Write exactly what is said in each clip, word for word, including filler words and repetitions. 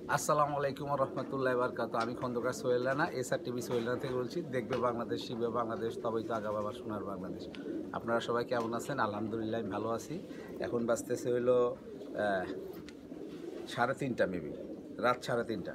আসসালামু আলাইকুম রহমতুল্লাহ বারকাত। আমি খন্দকার সোহেল রানা, এসআর টিভি সোহেল রানা থেকে বলছি। দেখবে বাংলাদেশ, শিখবে বাংলাদেশ, তবেই তো আগাবে আবার সোনার বাংলাদেশ। আপনারা সবাই কেমন আছেন? আলহামদুলিল্লাহ আমি ভালো আছি। এখন বাজতেছে হইল সাড়ে তিনটা, মেবি রাত সাড়ে তিনটা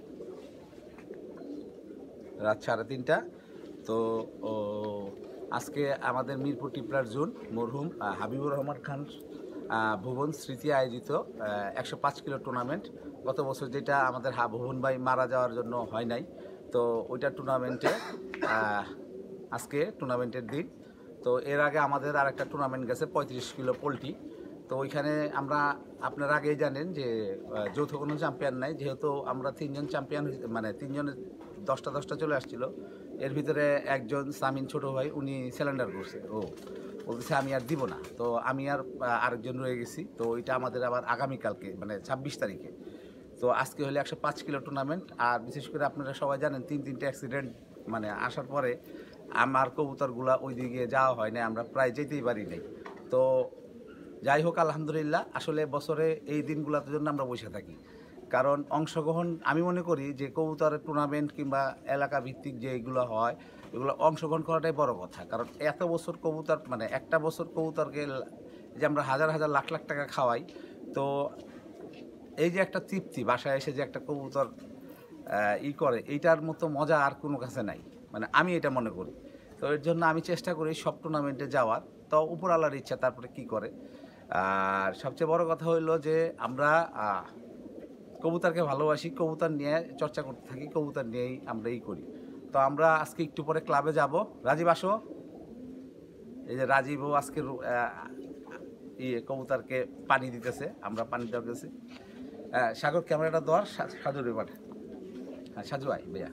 রাত সাড়ে তিনটা তো ও, আজকে আমাদের মিরপুর টিপলার জোন মরহুম হাবিবুর রহমান খান ভুবন স্মৃতি আয়োজিত একশো পাঁচ কিলো টুর্নামেন্ট, গত বছর যেটা আমাদের হা ভুবন ভাই মারা যাওয়ার জন্য হয় নাই, তো ওইটা টুর্নামেন্টে আজকে টুর্নামেন্টের দিন। তো এর আগে আমাদের আর একটা টুর্নামেন্ট গেছে পঁয়ত্রিশ কিলো পোলট্রি। তো ওইখানে আমরা, আপনারা আগেই জানেন যে যৌথ কোনো চ্যাম্পিয়ন নাই, যেহেতু আমরা তিনজন চ্যাম্পিয়ন, মানে তিনজনের দশটা দশটা চলে আসছিল। এর ভিতরে একজন সামিন ছোটো ভাই, উনি সিলিন্ডার করছে, ও বলতেছে আমি আর দিব না। তো আমি আর আরেকজন রয়ে গেছি। তো ওইটা আমাদের আবার আগামীকালকে, মানে ছাব্বিশ তারিখে। তো আজকে হলে একশো পাঁচ কিলো টুর্নামেন্ট। আর বিশেষ করে আপনারা সবাই জানেন তিন তিনটে অ্যাক্সিডেন্ট মানে আসার পরে আমার কবুতরগুলা ওই দিকে যাওয়া হয় না, আমরা প্রায় যেতেই পারি নাই। তো যাই হোক, আলহামদুলিল্লাহ, আসলে বছরে এই দিনগুলোর জন্য আমরা বসে থাকি, কারণ অংশগ্রহণ আমি মনে করি যে কবুতরের টুর্নামেন্ট কিংবা এলাকা ভিত্তিক যে এগুলো হয়, এগুলো অংশগ্রহণ করাটাই বড় কথা। কারণ এত বছর কবুতর, মানে একটা বছর কবুতরকে যে আমরা হাজার হাজার লাখ লাখ টাকা খাওয়াই, তো এই যে একটা তৃপ্তি, বাসায় এসে যে একটা কবুতর ই করে, এইটার মতো মজা আর কোনো কাছে নাই, মানে আমি এটা মনে করি। তো এর জন্য আমি চেষ্টা করি সব টুর্নামেন্টে যাওয়ার। তো উপর আল্লাহর ইচ্ছা, তারপরে কি করে। আর সবচেয়ে বড় কথা হইলো যে আমরা কবুতরকে ভালোবাসি, কবুতর নিয়ে চর্চা করতে থাকি, কবুতর নিয়েই আমরা ই করি। তো আমরা আজকে একটু পরে ক্লাবে যাব। রাজীব আসো, এই যে রাজীবও আজকে ইয়ে কবুতরকে পানি দিতেছে, আমরা পানি দেওয়া গেছি। সাগর ক্যামেরাটা দেওয়ার, সাজু রে পাঠা। হ্যাঁ সাজু আই ভাইয়া।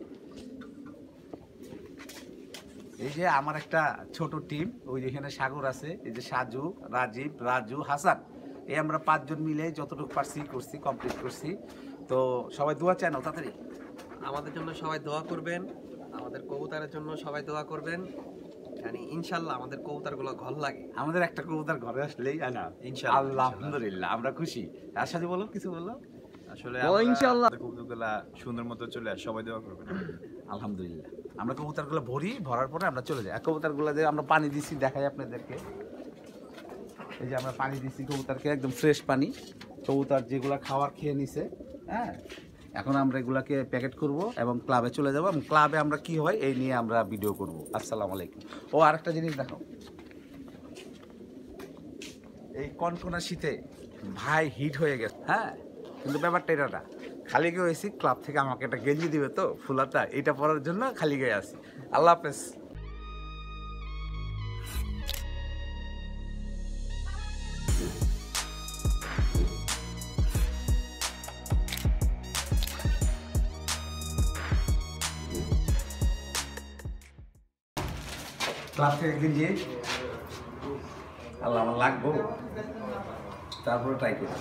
এই যে আমার একটা ছোট টিম, ওই যেখানে সাগর আছে, এই যে সাজু, রাজীব, রাজু, হাসান, এই আমরা পাঁচজন মিলে যতটুকু পারছি করছি, কমপ্লিট করছি। তো সবাই দোয়া চায় না তাড়াতাড়ি, আমাদের জন্য সবাই দোয়া করবেন, আমাদের কবুতরের জন্য সবাই দোয়া করবেন। মানে ইনশাআল্লাহ আমাদের কবুতরগুলো ঘর লাগে, আমাদের একটা কবুতর ঘরে আসলেই না ইনশাআল্লাহ, আলহামদুলিল্লাহ আমরা খুশি। আর সাথে বলো, কিছু বললো। আসলে ইনশাআল্লাহ কবুতরগুলো সুন্দর মতো চলে আসে, সবাই দোয়া করবেন। আলহামদুলিল্লাহ আমরা কবুতরগুলো ভরি, ভরার পরে আমরা চলে যাই। আর কবুতরগুলো যে আমরা পানি দিচ্ছি দেখাই আপনাদেরকে, এই যে আমরা পানি দিচ্ছি কবুতরকে, একদম ফ্রেশ পানি। কবুতর যেগুলো খাওয়ার খেয়ে নিছে, হ্যাঁ, এখন আমরা এগুলাকে প্যাকেট করব এবং ক্লাবে চলে যাবো, এবং ক্লাবে আমরা কি হয় এই নিয়ে আমরা ভিডিও করব। আসসালামু আলাইকুম। ও আরেকটা জিনিস দেখো, এই কনকনা শীতে ভাই হিট হয়ে গেছে, হ্যাঁ, কিন্তু ব্যাপারটা এটা খালি গিয়ে হয়েছি, ক্লাব থেকে আমাকে একটা গেঞ্জি দিবে তো ফুলাটা, এটা পরার জন্য খালি গায়ে আসি। আল্লাহ হাফেজ। ক্লাব থেকে গেঞ্জি আল্লাহ আমার লাগবো, তারপরে ট্রাই করি।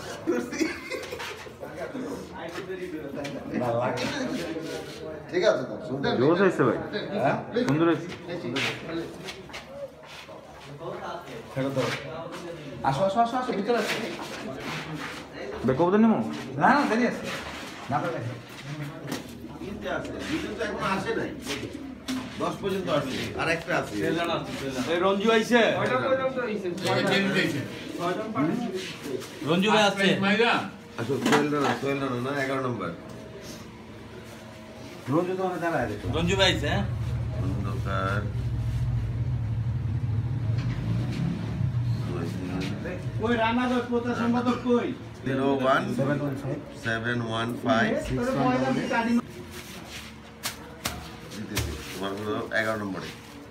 ঠিক আছে, জোশ হয়েছে ভাই, হ্যাঁ সুন্দর হয়েছে। আসো আসো আসো আসো, ভিতরে আসো। কবুতর নেবো না না, দেরি আছে না, দশ পর্যন্ত আসবে, আর একটা আছে রঞ্জু আইছে, রঞ্জু ভাই আসছে। আসলে সোহেল রানা, সোহেল রানা না, এগারো নম্বর রঞ্জু তো দাঁড়ায় দেখো, রঞ্জু ভাই আইছে, হ্যাঁ অন্ধকার কই রানা দশ পঞ্চাশ সম্পাদক কই zero one seven one five তোমার হলো এগারো নম্বরে।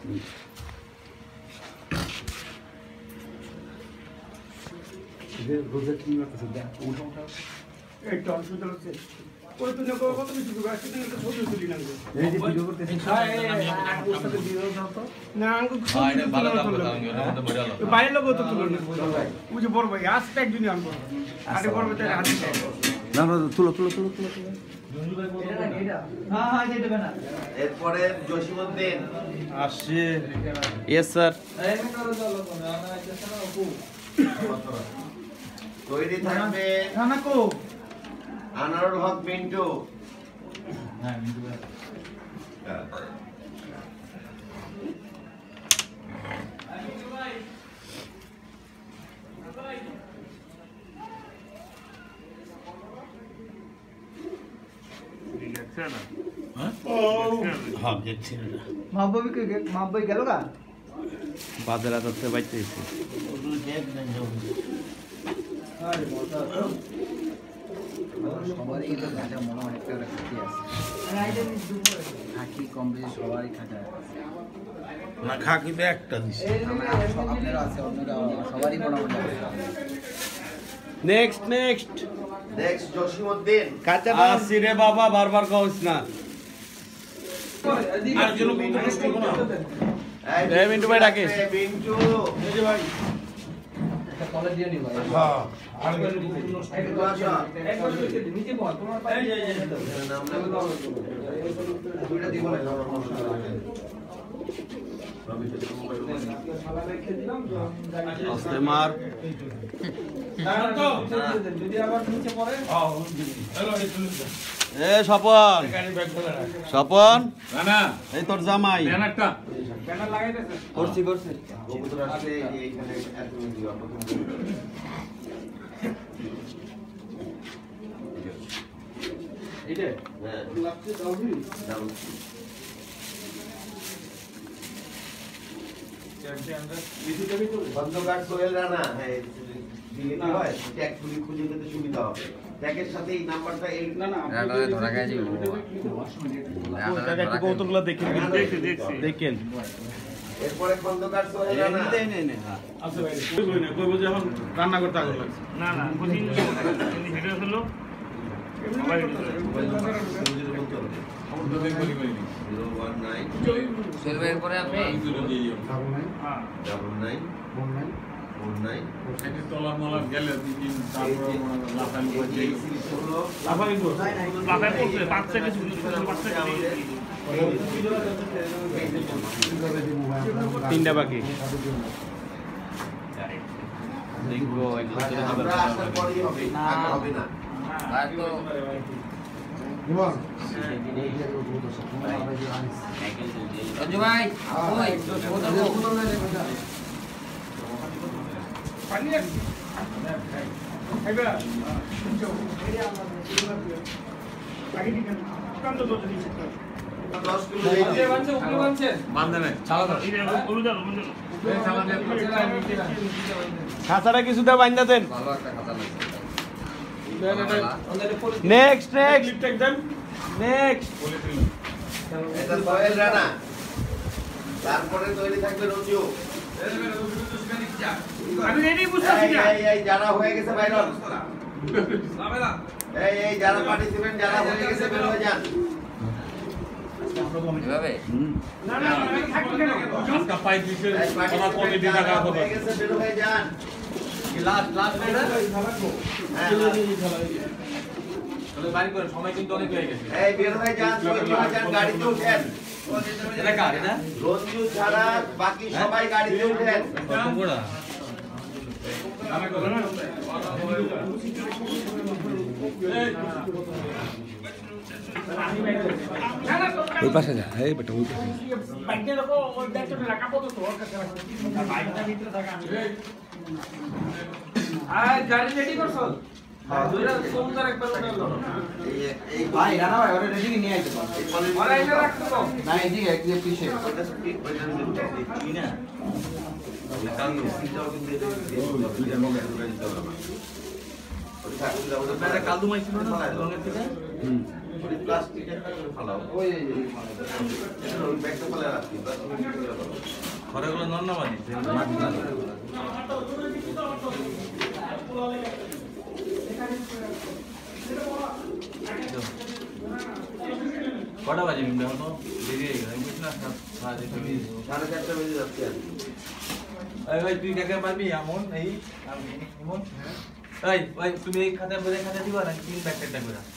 রোজা কি করতেছে দেখ, উঠো উঠো। এই টন সুন্দর হচ্ছে ওই তো না কত কিছু করবে আজকে তো একটা ছোট তুলি না এই যে ভিডিও করতেছি, ওর সাথে ভিডিও দাও তো। না আঙ্গু ভালো তো বাইরে লোক তো তুলো না ওই যে বড় ভাই আজকে একদিন আনবো আরে বড় ভাই তার হাতে না না, তুলো তুলো তুলো তুলো তুলো। হ্যাঁ হ্যাঁ যেতে না এরপরে জসিমউদ্দিন আসছে। Yes sir. তৈরি থাকবে রানা কো আনারুল হক মিন্টু বাজারে যাচ্ছে বাইতে সবারই কিন্তু খাঁচা মনে অনেকটা খাঁচি আছে খাঁকি কম বেশি সবারই খাঁচা না খাকি তো একটা দিছে আপনারও আছে অন্যরা সবারই মোটামুটি নেক্সট নেক্সট নেক্সট জসিমউদ্দিন আসি রে বাবা বারবার কইস না আর জন্য কোন প্রশ্ন করব না এই মিন্টু ভাই ডাকে মিন্টু এই যে ভাই কলে দিয়ে নি ভাই হ্যাঁ আর নিচে বল তোমার পায়ে এই এই নাম না দুইটা দিব না আস্তে মার যদি আবার নিচে পড়ে এ স্বপন স্বপন না না এই তোর জামাই একটা ব্যানার লাগাইতেছে করছি করছি কবুতর আসলে এইখানে এত মিনিট দিবা প্রথম এইটা হ্যাঁ লাগছে দাউদি দাও খন্দকার সোহেল রানা হ্যাঁ দিলে কি হয় ট্যাগ খুলি খুঁজে পেতে সুবিধা হবে ট্যাগের সাথে এই নাম্বারটা এই না না রাডারে ধরা গেছে একটু কৌতুকগুলো দেখেন দেখছি দেখছি দেখেন এরপরে খন্দকার সোহেল রানা নেই নেই নেই হ্যাঁ আচ্ছা ভাই কইবো না কইবো যে এখন রান্না করতে আগুন লাগছে না না কোচিং ভিডিও হলো জিরো ওয়ান নাইন সেলভের পরে আপনি হ্যাঁ ডাবল নাইন ফোর নাইন তলা মলা গেলে দিন তারপর লাফাই এই সিরিজ হলো লাফাই তো লাফাই পড়ছে পাঁচ সেকেন্ড পাঁচ সেকেন্ড তিনটা বাকি দেখবো আমরা আসার পরেই হবে আগে হবে না আর তো রঞ্জু ভাই ওই পানি খাইবা আগে ঠিক আছে কাম তো যদি দশ কিলো এই যে বান্ধে নাই চালা দাও এই উলুদা উলুদা চালা দে খাঁচাটা কিছুটা বাইন্দা দেন ভালো একটা খাতা লাগছে নেক্সট নেক্সট লিফট একদম নেক্সট এটা সোহেল রানা তারপরে তৈরি থাকবে রঞ্জু আমি রেডি বুঝতাছি এই না এই এই যারা হয়ে গেছে বাইরে এই এই যারা পার্টিসিপেন্ট যারা হয়ে গেছে বের হয়ে যান এভাবে না না আমি থাকি কেন আজকে পাই দিছে এই ওরা কোটি participant টাকা যারা হবে হয়ে গেছে বের হয়ে যান লাস্ট লাস্ট হ্যাঁ, তাহলে বাড়ি করে সময় কিন্তু অনেক হয়ে গেছে এই বের হয়ে যান সবাই বের হয়ে যান গাড়িতে উঠেন এটা কারে না রঞ্জু ছাড়া বাকি সবাই গাড়িতে উঠেন কোনটা ওই পাশে যা এই বেটা ওই পাশে বাইকটা দেখো ওই ব্যাগটা রাখা কত তো ওর কাছে রাখো বাইকটা ভিতরে থাকা আমি আর গাড়ি রেডি করছো হ্যাঁ দুইটা সুন্দর একবার উঠালো এই- এই ভাই রানা ভাই ওরে রেডি নিয়ে আইতে পারো এই পলিথিন- ওরা এটা রাখছো তো না এদিকে একদিকে পিছে ওইটা স্পিড, ওইটা স্পিড। কি না? ওইটা কিন্তু সিটটাও কিন্তু এটা দিয়ে দিতে হবে, দুইটার মধ্যে ঢুকাই দিতে হবে আমার। ওই থাক, ওইটা- ওইটা ফালায়- কালদু মাইছিল না ফালায় দাও। রঙের থেকে ওই প্লাস্টিকের ফালাও। ওই এটা ওই ব্যাগটা ফালায় রাখি, প্লাস্টিকের ভিতরে ফালাও। ঘরেগুলো নন্নাবাদি কটা বাজে কিন্তু এখন তো দেরি হয়ে গেল আমি বুঝলাম না সাড়ে সাড়ে চারটা বেজে যাচ্ছে আর কি। এই ভাই তুই কাকে পারবি এমন এই আমি এমন এই ভাই তুমি এই খাতা বলে খাতা দিবা না তিন প্যাকেট লাগবে না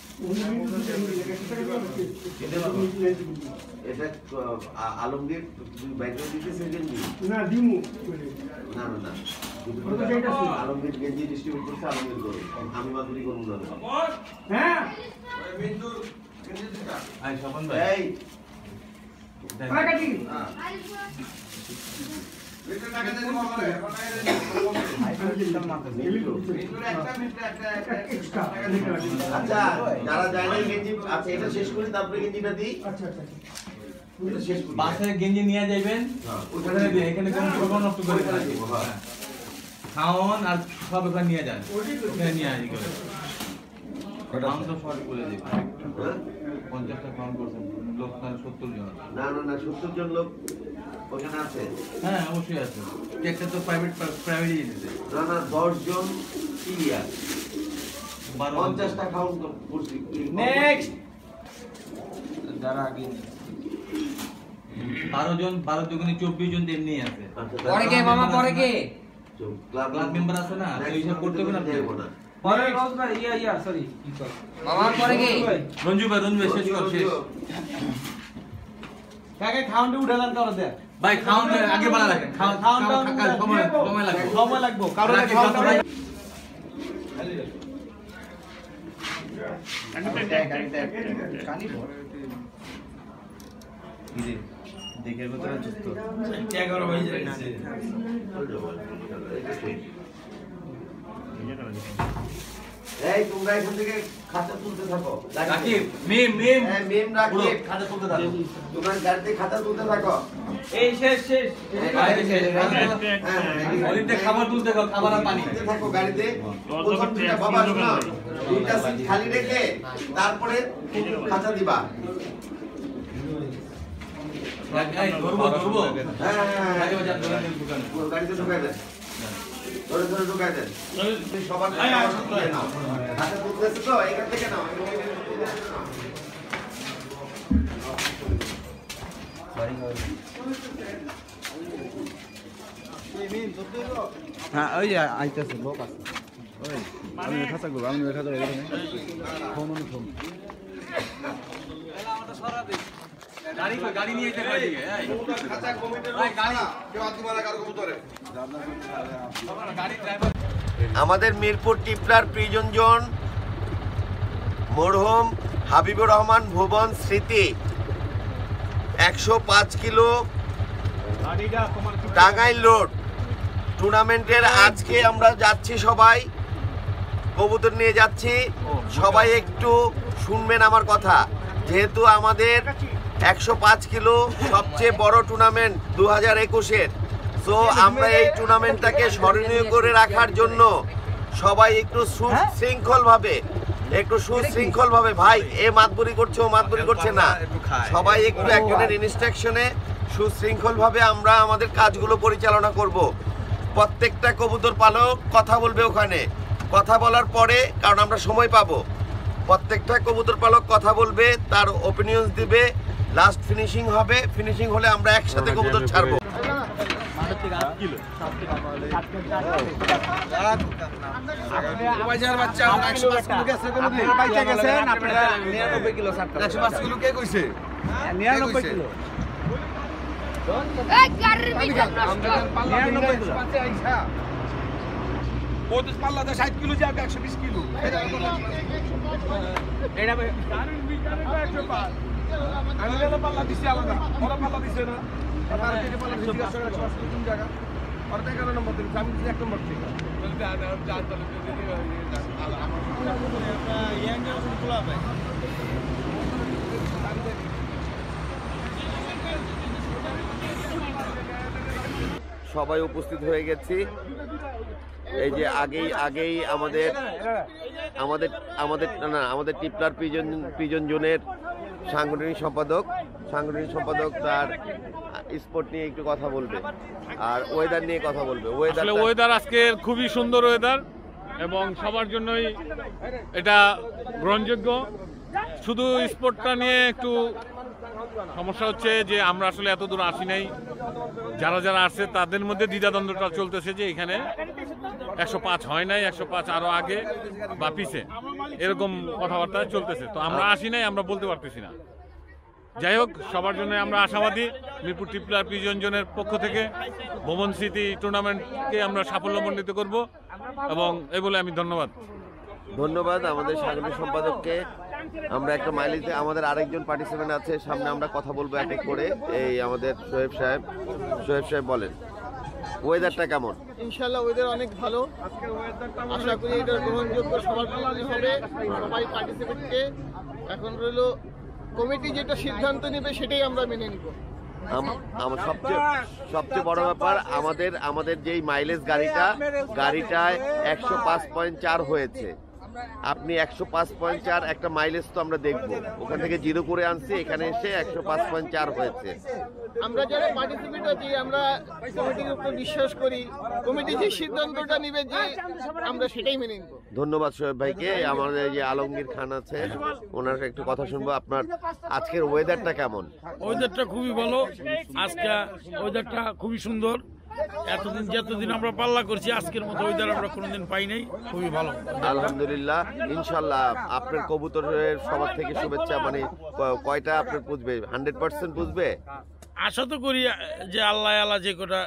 এটা আ- আলমগীর তুই বাইরে দিতে সেকেন্ড না দিমু না না না ওটা যেটা ছিল। আলমগীর গেঞ্জি ডিস্ট্রিবিউট করছে আলমগীর করবে আমি বাদুরি করবো না হ্যাঁ আই স্বপন ভাই এই আচ্ছা যারা যায় না গেঞ্জি আচ্ছা এটা শেষ করি তারপরে গেঞ্জিটা দিই আচ্ছা আচ্ছা এটা শেষ করি বাসে গেঞ্জি নিয়ে যাইবেন ওখানে দিয়ে এখানে কোনো প্রোগ্রাম নষ্ট করে হ্যাঁ খাওন আর সব ওখানে নিয়ে যান ওখানে নিয়ে আসি করে কাউন্ট তো শর্ট করে দিই পঞ্চাশটা কাউন্ট করছেন লোক তাহলে সত্তর জন না না না সত্তর জন লোক ওখানে আছে হ্যাঁ অবশ্যই আছে একটা তো প্রাইভেট প্রাইভেটই দিতে না না দশ জন ক্লিয়ার পঞ্চাশটা কাউন্ট করছি নেক্সট যারা আগে বারো জন বারো দুগুণে চব্বিশ জন এমনি আছে পরে কে মামা পরে কে ক্লাব ক্লাব মেম্বার আছে না তো হিসাব করতে হবে না না পরে রোজ ভাই ইয়া ইয়া সরি কি কর মামার পরে কে রঞ্জু ভাই রঞ্জু ভাই শেষ কর শেষ কাকে খাউন্ডে উঠালাম কারো দে ভাই খাওন আগে বাড়া রাখেন খাওন খাওন সময় সময় লাগবে সময় লাগবে কারো দেখে কত সুস্থ এগারো হয়ে যায় না এই তোমরা এখান থেকে খাতা তুলতে থাকো রাকিব মিম মিম হ্যাঁ মেম রাখি খাতা তুলতে থাকো তোমরা গাড়িতে খাতা তুলতে থাকো এই শেষ শেষ অলিতে খাবার তুলতে থাকো খাবার আর পানি তুলতে থাকো গাড়িতে প্রথম দিকে বাবা শোনো দুইটা সিট খালি রেখে তারপরে খাতা দিবা এই ধরবো ধরবো হ্যাঁ হ্যাঁ আগে বাজার ধরে দোকানে গাড়িতে ঢুকাই দেন ধরে ধরে ঢুকাই দেন সবার খাতা তুলতেছে তো এখান থেকে নাও হ্যাঁ ওই যে আইতাছে লোক আছে ওই আমি খাতা করব আমি খাতা করব ফোন অন ফোন গাড়ি কই গাড়ি নিয়ে যেতে পারি এই খাতা কমিটির লোক গাড়ি কেউ আদি মারা কার কবুতরে গাড়ি ড্রাইভার আমাদের মিরপুর টিপলার প্রিজন জোন মরহুম হাবিবুর রহমান ভুবন স্মৃতি একশো পাঁচ কিলো টাঙ্গাইল রোড টুর্নামেন্টের আজকে আমরা যাচ্ছি সবাই কবুতর নিয়ে যাচ্ছি সবাই একটু শুনবেন আমার কথা যেহেতু আমাদের একশো পাঁচ কিলো সবচেয়ে বড় টুর্নামেন্ট দু হাজার একুশের সো আমরা এই টুর্নামেন্টটাকে স্মরণীয় করে রাখার জন্য সবাই একটু সুশৃঙ্খল ভাবে একটু সুশৃঙ্খল ভাবে ভাই এ মাতবুরি করছে ও মাতবুরি করছে না সবাই একটু একজনের ইনস্ট্রাকশনে সুশৃঙ্খল ভাবে আমরা আমাদের কাজগুলো পরিচালনা করব প্রত্যেকটা কবুতর পালক কথা বলবে ওখানে কথা বলার পরে কারণ আমরা সময় পাবো প্রত্যেকটা কবুতর পালক কথা বলবে তার ওপিনিয়ন্স দিবে লাস্ট ফিনিশিং হবে ফিনিশিং হলে আমরা একসাথে কবুতর ছাড়বো বাজার বাচ্চা একশো পাঁচ কিলো গেছে কোনদিন বাইচা গেছেন আপনারা নিরানব্বই কিলো ছাড়তে একশো পাঁচ কিলো কে কইছে নিরানব্বই কিলো এই গাড়ির ভিতর নিরানব্বই কিলো পাঁচে আইসা পঁচিশ পাল্লা তো ষাট কিলো যাবে একশো বিশ কিলো এটা গাড়ির ভিতরে একশো পাঁচ আমি গেলে পাল্লা দিছি আলাদা ওরা পাল্লা দিছে না তার থেকে পাল্লা দিছি একশো পাঁচ কিলো জায়গা আর এগারো নম্বর দিন আমি এক নম্বর থেকে সবাই উপস্থিত হয়ে গেছি এই যে আগেই আগেই আমাদের আমাদের আমাদের না আমাদের টিপলার পিজন পিজন জোনের সাংগঠনিক সম্পাদক সাংগঠনিক সম্পাদক তার স্পোর্ট নিয়ে একটু কথা বলবে আর ওয়েদার নিয়ে কথা বলবে ওয়েদার ওয়েদার আজকে খুবই সুন্দর ওয়েদার এবং সবার জন্যই এটা গ্রহণযোগ্য শুধু স্পোর্টটা নিয়ে একটু সমস্যা হচ্ছে যে আমরা আসলে এত দূর আসি নাই যারা যারা আসছে তাদের মধ্যে দ্বিধাদ্বন্দ্বটা চলতেছে যে এখানে একশো পাঁচ হয় নাই একশো পাঁচ আরো আগে বা পিছে এরকম কথাবার্তা চলতেছে তো আমরা আসি নাই আমরা বলতে পারতেছি না যাই হোক সবার জন্য আমরা আশাবাদী মিরপুর টিপলার পিজন জোনের পক্ষ থেকে ভুবন স্মৃতি টুর্নামেন্টকে আমরা সাফল্যমণ্ডিত করব এবং এই বলে আমি ধন্যবাদ ধন্যবাদ আমাদের সাংগঠনিক সম্পাদককে আমরা একটা মাইলেজে আমাদের আরেকজন পার্টিসিপেন্ট আছে, সামনে আমরা কথা বলবো এক এক করে। এই আমাদের সোহেব সাহেব, সোহেব সাহেব বলেন ওয়েদারটা কেমন? ইনশাআল্লাহ ওয়েদার অনেক ভালো, আশা করি এটা গ্রহণযোগ্য সবার জন্য হবে, সবাই পার্টিসিপেন্টকে। এখন রইল কমিটি যেটা সিদ্ধান্ত নেবে সেটাই আমরা মেনে নিব। আমার সবচেয়ে সবচেয়ে বড় ব্যাপার আমাদের আমাদের যেই মাইলেজ গাড়িটা গাড়িটায় একশো পাঁচ পয়েন্ট চার হয়েছে। আপনি একশো পাঁচ পয়েন্ট চার একটা মাইলেজ তো আমরা দেখবো, ওখান থেকে জিরো করে আনছি, এখানে এসে একশো পাঁচ পয়েন্ট চার হয়েছে। আমরা যারা পার্টিসিপেট আছি আমরা কমিটির উপর বিশ্বাস করি, কমিটি যে সিদ্ধান্তটা নেবে যে আমরা সেটাই মেনে নিব। ধন্যবাদ সোহেব ভাইকে। আমাদের যে আলমগীর খান আছে ওনার একটু কথা শুনবো। আপনার আজকের ওয়েদারটা কেমন? ওয়েদারটা খুবই ভালো, আজকে ওয়েদারটা খুবই সুন্দর। এতদিন যতদিন আমরা পাল্লা করছি আজকের মতো ওয়েদার আমরা কোনোদিন পাই নাই, খুবই ভালো আলহামদুলিল্লাহ। ইনশাল্লাহ আপনার কবুতরের সবার থেকে শুভেচ্ছা। মানে কয়টা আপনার বুঝবে? হান্ড্রেড পার্সেন্ট বুঝবে আশা তো করি যে আল্লাহ আল্লাহ যে কটা।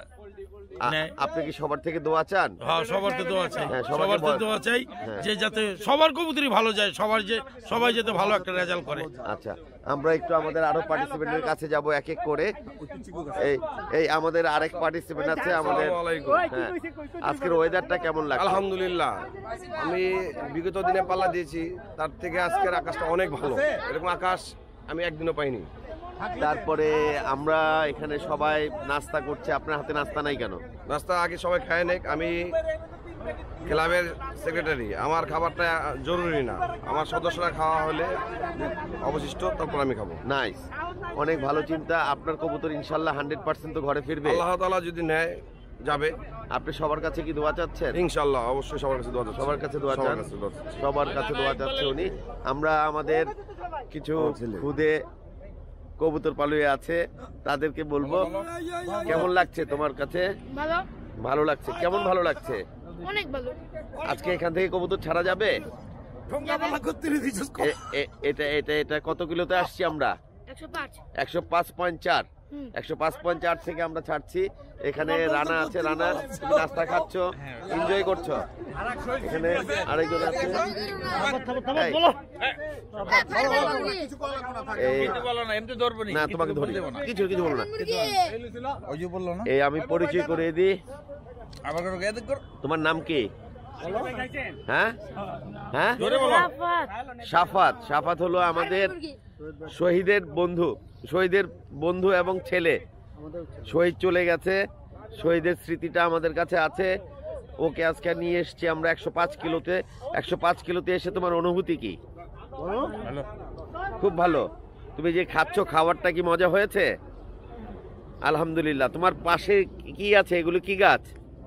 আপনি কি সবার থেকে দোয়া চান? হ্যাঁ, সবার তো দোয়া চাই, সবার তো দোয়া চাই যে যাতে সবার কবুতরই ভালো যায়, সবার যে সবাই যাতে ভালো একটা রেজাল্ট করে। আচ্ছা, আমরা একটু আমাদের আরো পার্টিসিপেন্টের কাছে যাব এক এক করে। এই এই আমাদের আরেক পার্টিসিপেন্ট আছে আমাদের। হ্যাঁ, আজকের ওয়েদারটা কেমন লাগে? আলহামদুলিল্লাহ, আমি বিগত দিনে পাল্লা দিয়েছি, তার থেকে আজকের আকাশটা অনেক ভালো। এরকম আকাশ আমি একদিনও পাইনি। তারপরে আমরা এখানে সবাই নাস্তা করছে, আপনার হাতে নাস্তা নাই কেন? নাস্তা আগে সবাই খায় নেক, আমি ক্লাবের সেক্রেটারি, আমার খাবারটা জরুরি না, আমার সদস্যরা খাওয়া হলে অবশিষ্ট তারপর আমি খাবো। নাইস, অনেক ভালো চিন্তা। আপনার কবুতর ইনশাল্লাহ হান্ড্রেড পার্সেন্ট তো ঘরে ফিরবে, আল্লাহ তাআলা যদি নেয় যাবে। আপনি সবার কাছে কি দোয়া চাচ্ছেন? ইনশাল্লাহ, অবশ্যই সবার কাছে দোয়া চাচ্ছি। সবার কাছে দোয়া চান? সবার কাছে দোয়া চাচ্ছে উনি। আমরা আমাদের কিছু খুদে কবুতর পালুয়ে আছে, তাদেরকে বলবো কেমন লাগছে তোমার কাছে? ভালো ভালো লাগছে। কেমন ভালো লাগছে? অনেক ভালো। আজকে এখান থেকে কবুতর ছাড়া যাবে? এটা এটা এটা কত কিলোতে আসছি আমরা? একশো পাঁচ পয়েন্ট চার একশো পাঁচ পয়েন্ট চার থেকে আমরা ছাড়ছি। এখানে রানা আছে, রানা তুমি নাস্তা খাচ্ছ, এনজয় করছো। এখানে আরেকজন আছে, না তোমাকে ধরি কিছু কিছু বলো না। এই আমি পরিচয় করে দিই, তোমার নাম কি? হ্যাঁ হ্যাঁ সাফাত। সাফাত হলো আমাদের শহীদের বন্ধু, শহীদের বন্ধু এবং ছেলে। শহীদ চলে গেছে, শহীদের স্মৃতিটা আমাদের কাছে আছে। ওকে আজকে নিয়ে এসছি আমরা একশো পাঁচ কিলোতে। একশো পাঁচ কিলোতে এসে তোমার অনুভূতি কি? খুব ভালো। তুমি যে খাচ্ছ খাবারটা কি মজা হয়েছে? আলহামদুলিল্লাহ। তোমার পাশে কি আছে? এগুলো কি গাছ?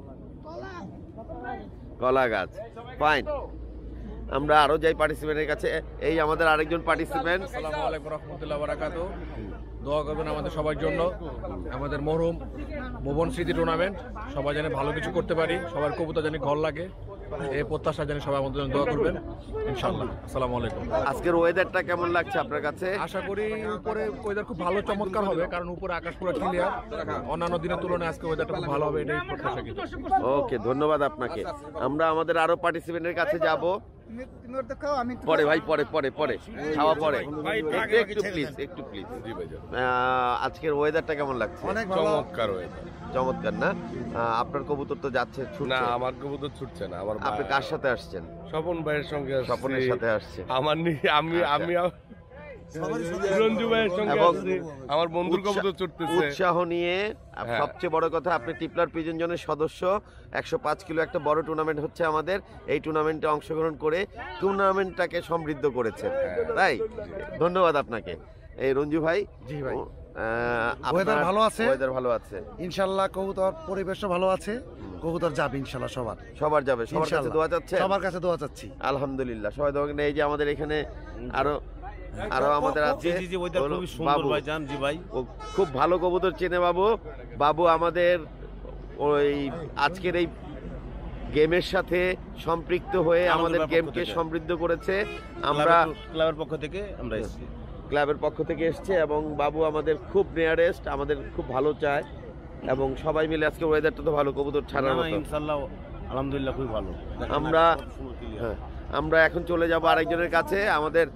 কলা গাছ। ফাইন। আমরা আরো যাই পার্টিসিপেন্টের কাছে। এই আমাদের আরেকজন পার্টিসিপেন্ট। আসসালামু আলাইকুম রাহমাতুল্লাহি ওয়া বারাকাতুহু। দোয়া করবেন আমাদের সবার জন্য, আমাদের মরহুম ভুবন স্মৃতি টুর্নামেন্ট সবাই যেন ভালো কিছু করতে পারি, সবার কবুতর যেন ঘর লাগে, এই প্রত্যাশা যেন সবাই আমাদের জন্য দোয়া করবেন ইনশাআল্লাহ। আসসালামু আলাইকুম। আজকের ওয়েদারটা কেমন লাগছে আপনার কাছে? আশা করি উপরে ওয়েদার খুব ভালো চমৎকার হবে, কারণ উপরে আকাশ পুরো ক্লিয়ার। অন্যান্য দিনের তুলনায় আজকে ওয়েদারটা খুব ভালো হবে, এটাই প্রত্যাশা করি। ওকে, ধন্যবাদ আপনাকে। আমরা আমাদের আরো পার্টিসিপেন্টের কাছে যাব পরে ভাই, পরে পরে পরে খাওয়া পরে। একটু প্লিজ, একটু প্লিজ। আজকের ওয়েদারটা কেমন লাগছে? অনেক চমৎকার ওয়েদার। চমৎকার না? আপনার কবুতর তো যাচ্ছে, না আমার কবুতর ছুটছে না। আমার আপনি কার সাথে আসছেন? স্বপন ভাইয়ের সঙ্গে। স্বপনের সাথে আসছে। আমার আমি আমি রঞ্জু ভাইয়ের সঙ্গে আসছি, আমার বন্ধুর কবুতর ছুটতেছে। উৎসাহ নিয়ে। সবচেয়ে বড় কথা, আপনি টিপলার পিজন জনের সদস্য। একশো পাঁচ কিলো একটা বড় টুর্নামেন্ট হচ্ছে আমাদের। এই টুর্নামেন্টে অংশগ্রহণ করে টুর্নামেন্টটাকে সমৃদ্ধ করেছেন, তাই ধন্যবাদ আপনাকে। এই রঞ্জু ভাই। জি ভাই। ওয়েদার ভালো আছে? ওয়েদার ভালো আছে ইনশাআল্লাহ। কবুতর পরিবেশও ভালো আছে, কবুতর যাবে ইনশাআল্লাহ। সবার সবার যাবে। সবার কাছে দোয়া চাচ্ছে? সবার কাছে দোয়া চাচ্ছি। আলহামদুলিল্লাহ, সবাই দোয়া। এই যে আমাদের এখানে আরো আরো আমাদের আছে বাবু। ও খুব ভালো কবুতর চেনে বাবু। বাবু আমাদের ওই আজকের এই গেমের সাথে সম্পৃক্ত হয়ে আমাদের গেমকে সমৃদ্ধ করেছে। আমরা ক্লাবের পক্ষ থেকে আমরা এসেছি, ক্লাবের পক্ষ থেকে এসছে এবং বাবু আমাদের খুব নিয়ারেস্ট, আমাদের খুব ভালো চায় এবং সবাই মিলে আজকে ওয়েদারটা তো ভালো, কবুতর ছাড়ার মতো ইনশাআল্লাহ আলহামদুলিল্লাহ খুব ভালো। আমরা হ্যাঁ আমরা এখন চলে যাব আরেকজনের কাছে। আমাদের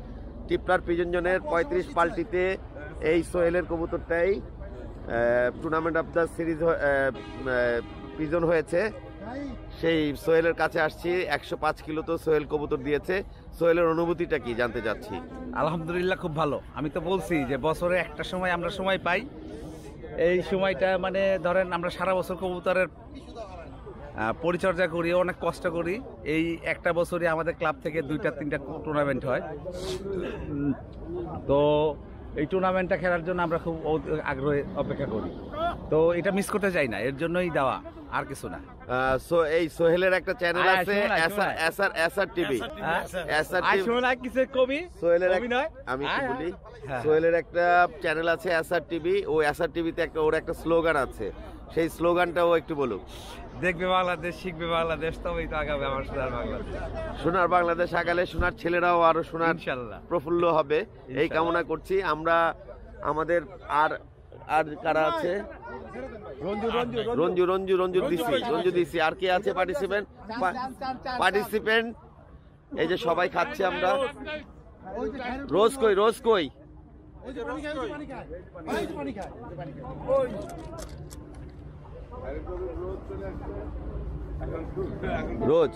টিপলার পিজন জোনের পঁয়ত্রিশ পাল্টিতে এই সোহেলের কবুতরটাই tournament of the series pigeon হয়েছে। সেই সোহেলের কাছে আসছি, একশো পাঁচ কিলো তো সোহেল কবুতর দিয়েছে। সোহেলের অনুভূতিটা কি জানতে চাচ্ছি। আলহামদুলিল্লাহ খুব ভালো। আমি তো বলছি যে বছরে একটা সময় আমরা সময় পাই, এই সময়টা মানে ধরেন আমরা সারা বছর কবুতরের পরিচর্যা করি, অনেক কষ্ট করি। এই একটা বছরই আমাদের ক্লাব থেকে দুইটা তিনটা টুর্নামেন্ট হয়, তো এই টুর্নামেন্টটা খেলার জন্য আমরা খুব আগ্রহে অপেক্ষা করি, তো এটা মিস করতে চাই না, এর জন্যই দেওয়া, আর কিছু না। সো এই সোহেলের একটা চ্যানেল আছে SR SR TV, SR TV সোহেলের আমি কি বলি, সোহেলের একটা চ্যানেল আছে এসআর টিভি। ও এসআর টিভিতে একটা ওর একটা স্লোগান আছে, সেই স্লোগানটাও একটু বলুক। দেখবে বাংলাদেশ, শিখবে বাংলাদেশ, তবেই তো আগাবে আমার সোনার বাংলাদেশ। সোনার বাংলাদেশ আগালে সোনার ছেলেরাও আরো সোনার প্রফুল্ল হবে, এই কামনা করছি আমরা। আমাদের আর আর কারা আছে? রঞ্জু রঞ্জু রঞ্জু রঞ্জু দিছি রঞ্জু দিছি আর কে আছে পার্টিসিপেন্ট? পার্টিসিপেন্ট এই যে সবাই খাচ্ছে আমরা। রোজ কই রোজ কই রোজ,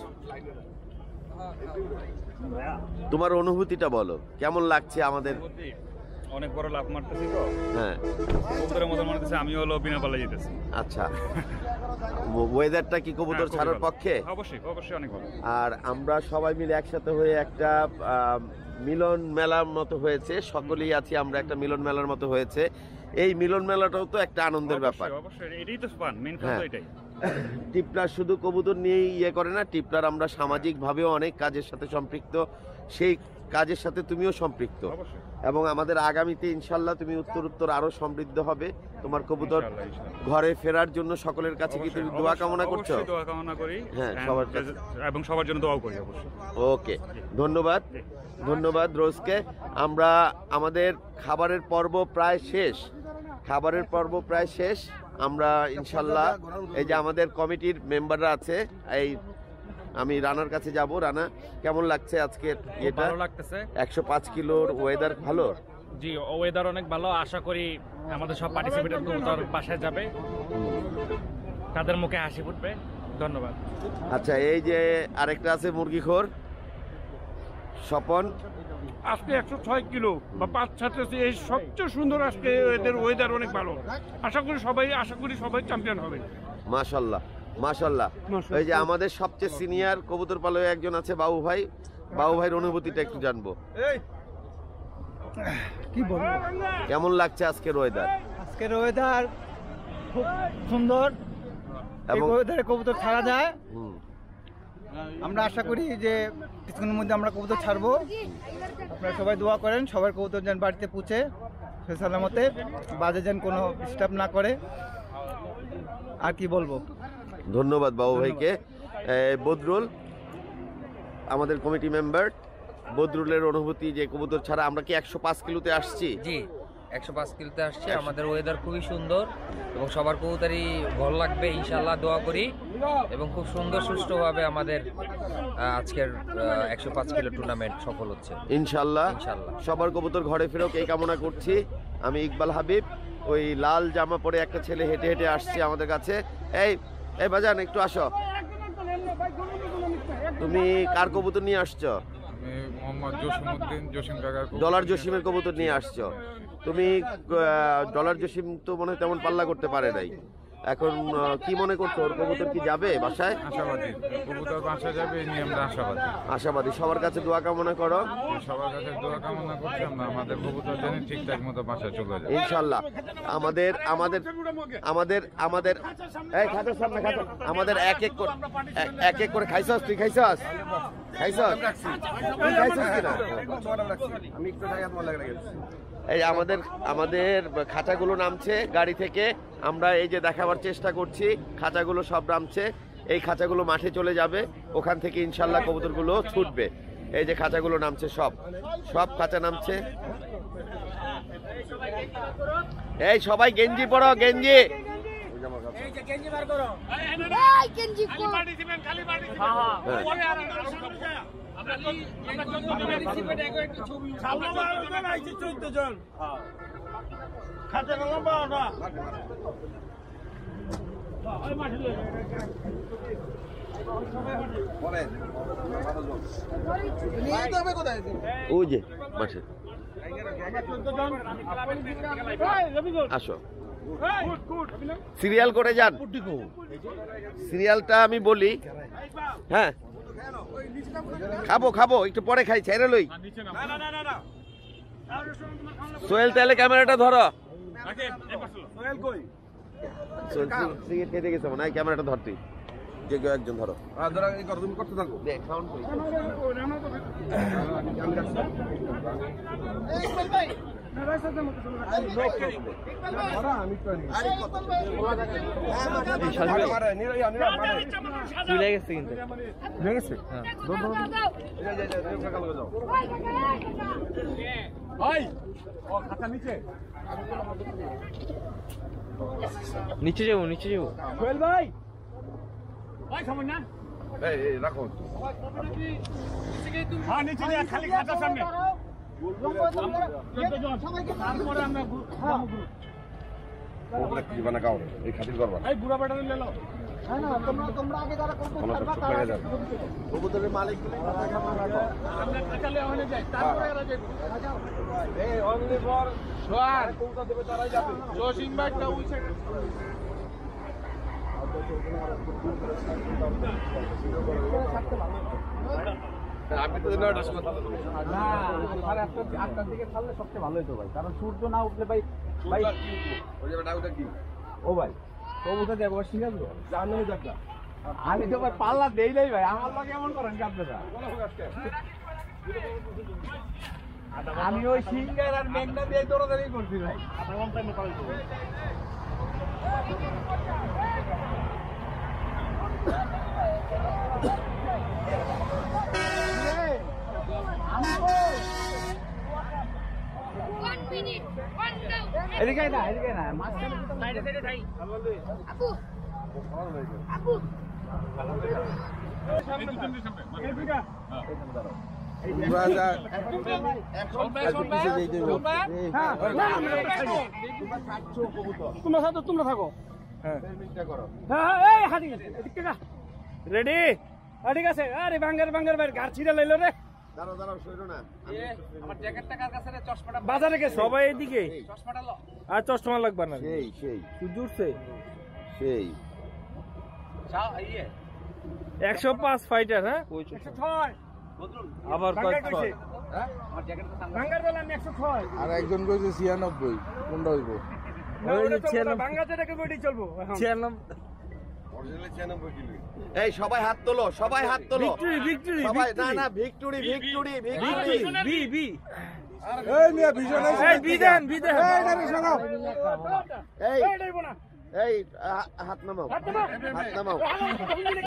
তোমার অনুভূতিটা বলো, কেমন লাগছে আমাদের? অনেক বড় লাভ মারতেছি তো, হ্যাঁ কবুতরের মতো মনে হচ্ছে আমি হলো বিনা পাল্লা যেতেছি। আচ্ছা, ওয়েদারটা কি কবুতর ছাড়ার পক্ষে? অবশ্যই অবশ্যই অনেক ভালো। আর আমরা সবাই মিলে একসাথে হয়ে একটা মিলন মেলার মতো হয়েছে, সকলেই আছি আমরা, একটা মিলন মেলার মতো হয়েছে। এই মিলন মেলাটাও তো একটা আনন্দের ব্যাপার। অবশ্যই এটাই তো ফান, মেইন ফান তো এটাই। টিপলার শুধু কবুতর নিয়েই ইয়ে করে না, টিপলার আমরা সামাজিকভাবেও অনেক কাজের সাথে সম্পৃক্ত, সেই কাজের সাথে তুমিও সম্পৃক্ত, এবং আমাদের আগামীতে ইনশাল্লাহ তুমি উত্তর উত্তর আরো সমৃদ্ধ হবে। তোমার কবুতর ঘরে ফেরার জন্য সকলের কাছে কি তুমি দোয়া কামনা করছো? দোয়া কামনা করি, হ্যাঁ সবার কাছে, এবং সবার জন্য দোয়া করি অবশ্যই। ওকে, ধন্যবাদ ধন্যবাদ রোজকে। আমরা আমাদের খাবারের পর্ব প্রায় শেষ, খাবারের পর্ব প্রায় শেষ। আমরা ইনশাল্লাহ এই যে আমাদের কমিটির মেম্বাররা আছে, এই আমি রানার কাছে যাব। রানা, কেমন লাগছে আজকে? এটা ভালো লাগতেছে। একশো পাঁচ কিলোর ওয়েদার ভালো? জি, ওয়েদার অনেক ভালো। আশা করি আমাদের সব পার্টিসিপেন্ট কবুতর বাসায় যাবে, তাদের মুখে হাসি ফুটবে। ধন্যবাদ। আচ্ছা, এই যে আরেকটা আছে মুরগিখোর স্বপন, আজকে একশো ছয় কিলো বা পাঁচ ছাড়তেছে, এই সবচেয়ে সুন্দর। আজকে এদের ওয়েদার অনেক ভালো, আশা করি সবাই আশা করি সবাই চ্যাম্পিয়ন হবে। মাশাল্লাহ মাশাল্লাহ। এই যে আমাদের সবচেয়ে সিনিয়র কবুতর পালক একজন আছে বাবু ভাই, বাবু ভাইয়ের অনুভূতিটা একটু জানবো। কি বলবো, কেমন লাগছে আজকের ওয়েদার? আজকের ওয়েদার খুব সুন্দর, এবং ওয়েদারে কবুতর ছাড়া যায়। আমরা আশা করি যে কিছুক্ষণের মধ্যে আমরা কবুতর ছাড়বো। আপনারা সবাই দোয়া করেন, সবার কবুতর যেন বাড়িতে পৌঁছে সে সালামতে, বাজে যেন কোনো ডিস্টার্ব না করে। আর কি বলবো, ধন্যবাদ বাবু ভাইকে। বদরুল, আমাদের কমিটি মেম্বার, বদরুলের অনুভূতি যে কবুতর ছাড়া আমরা কি একশো পাঁচ কিলোতে আসছি? জি, একশো পাঁচ কিলোতে আসছে। আমাদের ওয়েদার খুবই সুন্দর এবং সবার কবুতরই ভালো লাগবে ইনশাল্লাহ, দোয়া করি। এবং খুব সুন্দর সুষ্ঠুভাবে আমাদের আজকের একশো পাঁচ কিলো টুর্নামেন্ট সফল হচ্ছে ইনশাল্লাহ। সবার কবুতর ঘরে ফেরোক এই কামনা করছি। আমি ইকবাল হাবিব, ওই লাল জামা পরে একটা ছেলে হেঁটে হেঁটে আসছে আমাদের কাছে। এই এই বাজান, একটু আসো। তুমি কার কবুতর নিয়ে আসছো? ডলার জসিমের কবুতর নিয়ে আসছো তুমি। ডলার জসিম তো মনে হয় তেমন পাল্লা করতে পারে নাই, এখন কি মনে করছো, ওর কবুতর কি যাবে বাসায়? আশাবাদী, কবুতর বাসায় যাবে এই নিয়ে আমরা আশাবাদী। আশাবাদী। সবার কাছে দোয়া কামনা করো। সবার কাছে দোয়া কামনা করছি আমরা আমাদের কবুতর যেন ঠিকঠাক মতো বাসায় চলে যায় ইনশাআল্লাহ। আমাদের আমাদের আমাদের আমাদের এই খাতার সামনে খাতা, আমাদের এক এক করে এক এক করে খাইছস? তুই খাইছস? খাইছস? তুই খাইছস কিনা? আমি একটু জায়গা মনে লাগে। এই আমাদের আমাদের খাঁচাগুলো নামছে গাড়ি থেকে, আমরা এই যে দেখাবার চেষ্টা করছি, খাঁচাগুলো সব নামছে। এই খাঁচাগুলো মাঠে চলে যাবে, ওখান থেকে ইনশাল্লাহ কবুতরগুলো ছুটবে। এই যে খাঁচাগুলো নামছে, সব সব খাঁচা নামছে। এই সবাই গেঞ্জি পরো, গেঞ্জি। চোদ্দ জন খাতে গেলাম বারোটা ওই যে মাঠে আসো সিরিয়াল করে যান সিরিয়ালটা আমি বলি হ্যাঁ খাবো খাবো একটু পরে খাই ছেড়ে লই সোহেল তাহলে ক্যামেরাটা ধরো সিগারেট খেতে গেছে মনে হয় ক্যামেরাটা ধরতি যে কেউ একজন ধরো তুমি করতে থাকো নিচে যাবো নিচে যাবো সোহেল ভাই ভাই খাবেন না রাখো হ্যাঁ নিচে যা খালি খাতার সামনে তারপরে আমরা কি বানা খাও এই খাতির করবা এই বুড়া বেটা নিয়ে নাও হ্যাঁ না তোমরা তোমরা আগে যারা করতে কবুতরের মালিক আমরা কাটালে ওখানে যাই তারপরে এরা যাবে এই অনলি ফর সোয়ার কবুতর দেবে তারাই যাবে জসিং ভাইটা ওই সাইডে আপনি তো নয়টার সময় না সাড়ে আটটা আটটার দিকে খালে সবচেয়ে ভালো হতো ভাই, কারণ সূর্য না উঠলে ভাই ভাই ওই যে ডাউটা কি ও ভাই কবুতর দেবো সিঙ্গাল জানো দেখা আমি তো ভাই পাল্লা দেই নাই ভাই, আমার লোক এমন করেন কি আপনারা? আমি ওই সিঙ্গার আর মেঘনা দিয়ে দৌড়াদৌড়ি করছি ভাই। এদিকে না এদিকে না সাইডে সাইডে থাই আপু আপু তোমরা থাকো রেডি ঠিক আছে। আরে বাঙ্গার বাঙ্গার ভাই গাছ ছিঁড়ে লাইলো রে। দাঁড়াও দাঁড়াও সইরো না আমার জ্যাকেটটা কার কাছে রে? চশমাটা বাজারে গেছে সবাই এদিকে। চশমাটা লো আর চশমা লাগবে না। সেই সেই জুরছে সেই যাও ইয়ে একশো পাঁচ ফাইটার। হ্যাঁ একশো ছয় আবার কইছে হ্যাঁ আমার জ্যাকেটটা সামনে বাঙ্গার বলে আমি একশো ছয় আর একজন কইছে ছিয়ানব্বই কোনটা হইব? ওই ছিয়ানব্বই বাঙ্গাতে রেখে বডি চলবো ছিয়ানব্বই এই সবাই হাত তোলো, সবাই হাত তোলো। ভিক্টরি ভিক্টরি সবাই না না victory victory victory B B এই মিয়া ভিজন আছে। এই বিধান বিধান এই না শোনো এই এই দেব না এই হাত নামাও হাত নামাও